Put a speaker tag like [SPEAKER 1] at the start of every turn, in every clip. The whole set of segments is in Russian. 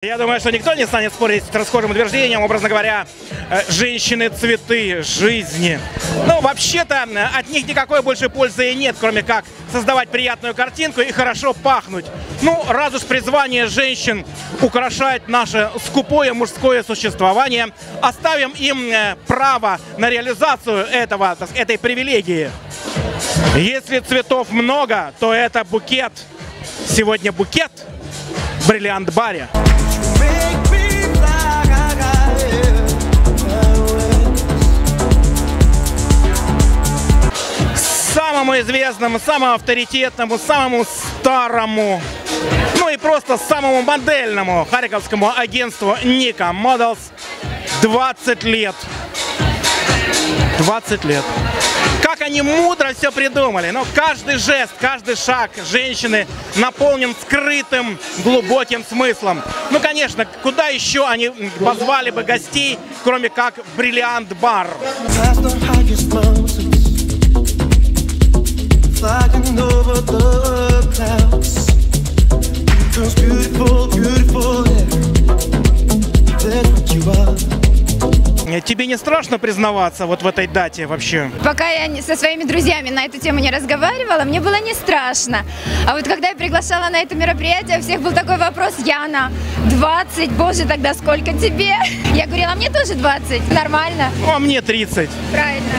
[SPEAKER 1] Я думаю, что никто не станет спорить с расхожим утверждением, образно говоря, женщины – цветы жизни. Ну, вообще-то, от них никакой больше пользы и нет, кроме как создавать приятную картинку и хорошо пахнуть. Ну, раз уж призвание женщин украшать наше скупое мужское существование, оставим им право на реализацию этой привилегии. Если цветов много, то это букет. Сегодня букет в бриллиант-баре. Самому известному, самому авторитетному, самому старому, ну и просто самому модельному харьковскому агентству Nika Models 20 лет. 20 лет. Как они мудро все придумали. Но каждый жест, каждый шаг женщины наполнен скрытым, глубоким смыслом. Ну, конечно, куда еще они позвали бы гостей, кроме как в бриллиант-бар? Тебе не страшно признаваться вот в этой дате вообще?
[SPEAKER 2] Пока я со своими друзьями на эту тему не разговаривала, мне было не страшно. А вот когда я приглашала на это мероприятие, у всех был такой вопрос: Яна, 20, боже, тогда сколько тебе? Я говорила, мне тоже 20, нормально.
[SPEAKER 1] А мне 30.
[SPEAKER 2] Правильно.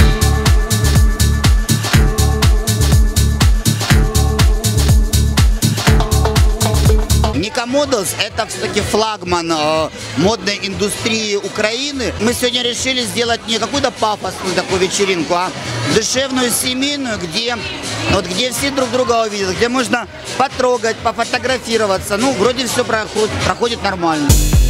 [SPEAKER 3] Nika Models – это все-таки флагман модной индустрии Украины. Мы сегодня решили сделать не какую-то пафосную такую вечеринку, а душевную, семейную, где все друг друга увидят, где можно потрогать, пофотографироваться. Ну, вроде все проходит нормально.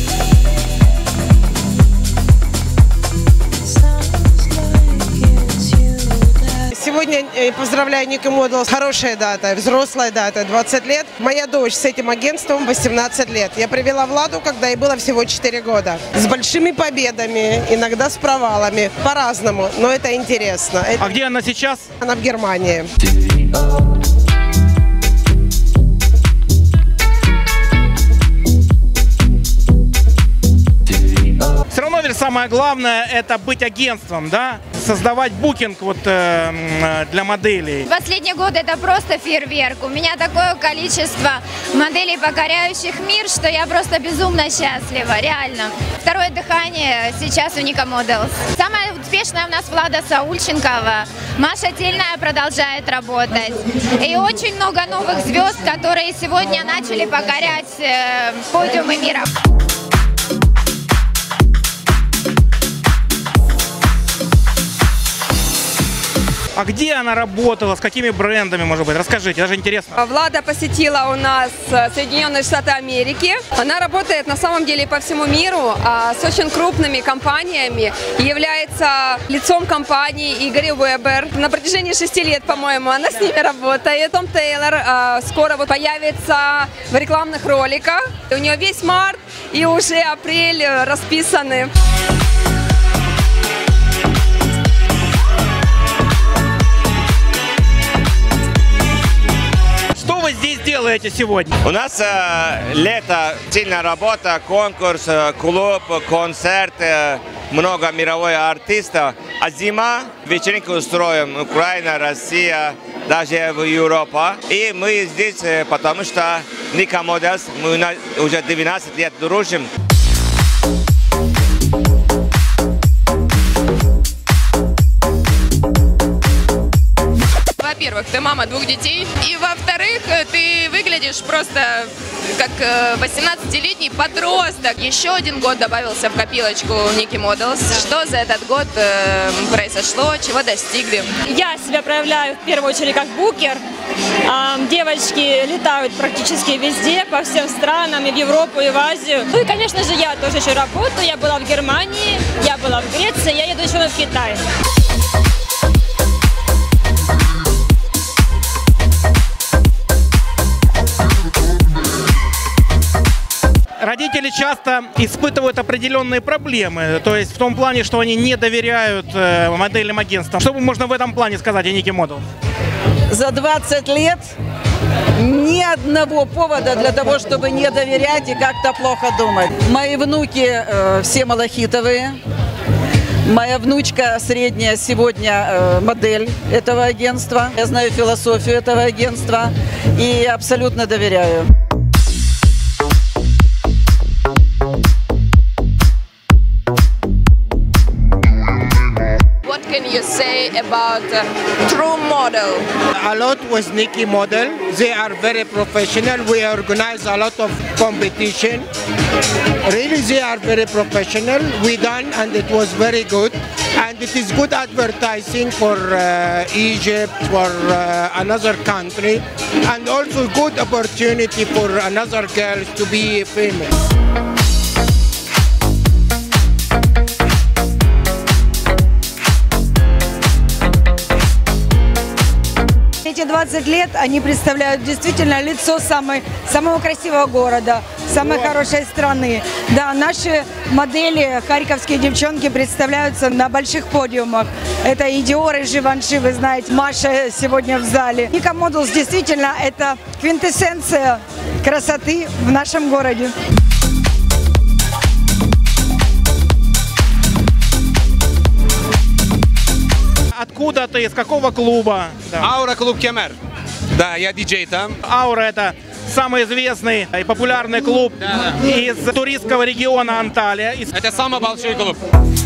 [SPEAKER 4] Сегодня поздравляю Nika Models. Хорошая дата, взрослая дата, 20 лет. Моя дочь с этим агентством 18 лет. Я привела Владу, когда ей было всего 4 года. С большими победами, иногда с провалами, по-разному, но это интересно.
[SPEAKER 1] А где она сейчас?
[SPEAKER 4] Она в Германии.
[SPEAKER 1] Все равно ведь самое главное – это быть агентством, да? Создавать букинг вот для моделей.
[SPEAKER 2] Последний год это просто фейерверк. У меня такое количество моделей, покоряющих мир, что я просто безумно счастлива, реально. Второе дыхание сейчас у Nika Models. Самая успешная у нас Влада Саульченкова. Маша Тельная продолжает работать. И очень много новых звезд, которые сегодня начали покорять подиумы мира.
[SPEAKER 1] А где она работала, с какими брендами, может быть? Расскажите, даже интересно.
[SPEAKER 5] Влада посетила у нас Соединенные Штаты Америки. Она работает на самом деле по всему миру с очень крупными компаниями. Является лицом компании Игоря Вебер. На протяжении 6 лет, по-моему, она с ними работает. Том Тейлор скоро вот появится в рекламных роликах. У нее весь март и уже апрель расписаны.
[SPEAKER 1] Что вы здесь делаете сегодня?
[SPEAKER 6] У нас лето, сильная работа, конкурс, клуб, концерты, много мировых артистов. А зима вечеринку устроим Украина, Россия, даже в Европа. И мы здесь, потому что Nika Models, мы уже 12 лет дружим.
[SPEAKER 7] Во-первых, ты мама 2 детей, и во-вторых, ты выглядишь просто как 18-летний подросток. Еще 1 год добавился в копилочку Nika Models. Что за этот год произошло, чего достигли?
[SPEAKER 8] Я себя проявляю в первую очередь как букер. Девочки летают практически везде, по всем странам, и в Европу, и в Азию. Ну и, конечно же, я тоже еще работаю. Я была в Германии, я была в Греции, я еду еще в Китай.
[SPEAKER 1] Родители часто испытывают определенные проблемы, то есть в том плане, что они не доверяют модельным агентствам. Что можно в этом плане сказать о Nika Models?
[SPEAKER 4] За 20 лет
[SPEAKER 9] Ни одного повода для того, чтобы не доверять и как-то плохо думать. Мои внуки все малахитовые. Моя внучка средняя сегодня модель этого агентства. Я знаю философию этого агентства и абсолютно доверяю.
[SPEAKER 7] What can you say about True Model?
[SPEAKER 10] A lot was Nikki Model. They are very professional. We organize a lot of competition. Really, they are very professional. We done, and it was very good. And it is good advertising for Egypt, for another country, and also good opportunity for another girls to be famous.
[SPEAKER 11] Эти 20 лет они представляют действительно лицо самого красивого города, самой хорошей страны. Да, наши модели, харьковские девчонки, представляются на больших подиумах. Это и Диор, и Живанши, вы знаете, Маша сегодня в зале. Ника Models действительно это квинтэссенция красоты в нашем городе.
[SPEAKER 1] Откуда ты, из какого клуба? Да.
[SPEAKER 12] Аура клуб Кемер. Да, я диджей там.
[SPEAKER 1] Аура — это самый известный и популярный клуб из туристского региона Анталия.
[SPEAKER 12] Это самый большой клуб.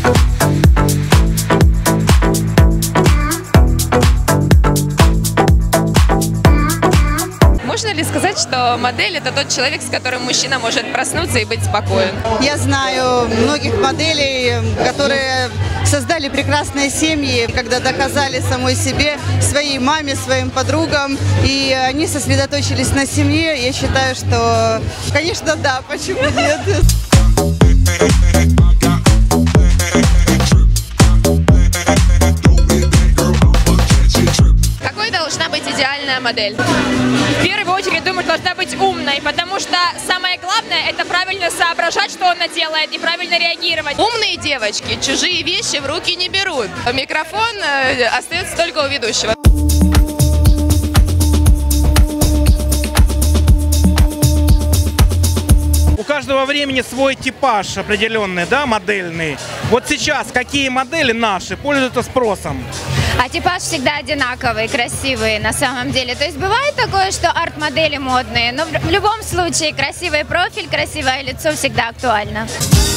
[SPEAKER 7] Можно ли сказать, что модель – это тот человек, с которым мужчина может проснуться и быть спокоен?
[SPEAKER 13] Я знаю многих моделей, которые создали прекрасные семьи, когда доказали самой себе, своей маме, своим подругам, и они сосредоточились на семье. Я считаю, что, конечно, да, почему нет?
[SPEAKER 7] Какой должна быть идеальная модель?
[SPEAKER 8] В первую очередь, думаю, должна быть умной, потому что самое главное – это правильно соображать, что она делает, и правильно реагировать.
[SPEAKER 7] Умные девочки чужие вещи в руки не берут. Микрофон остается только у ведущего.
[SPEAKER 1] У каждого времени свой типаж определенный, да, модельный. Вот сейчас какие модели наши пользуются спросом?
[SPEAKER 2] А типаж всегда одинаковый, красивый на самом деле. То есть бывает такое, что арт-модели модные, но в любом случае красивый профиль, красивое лицо всегда актуально.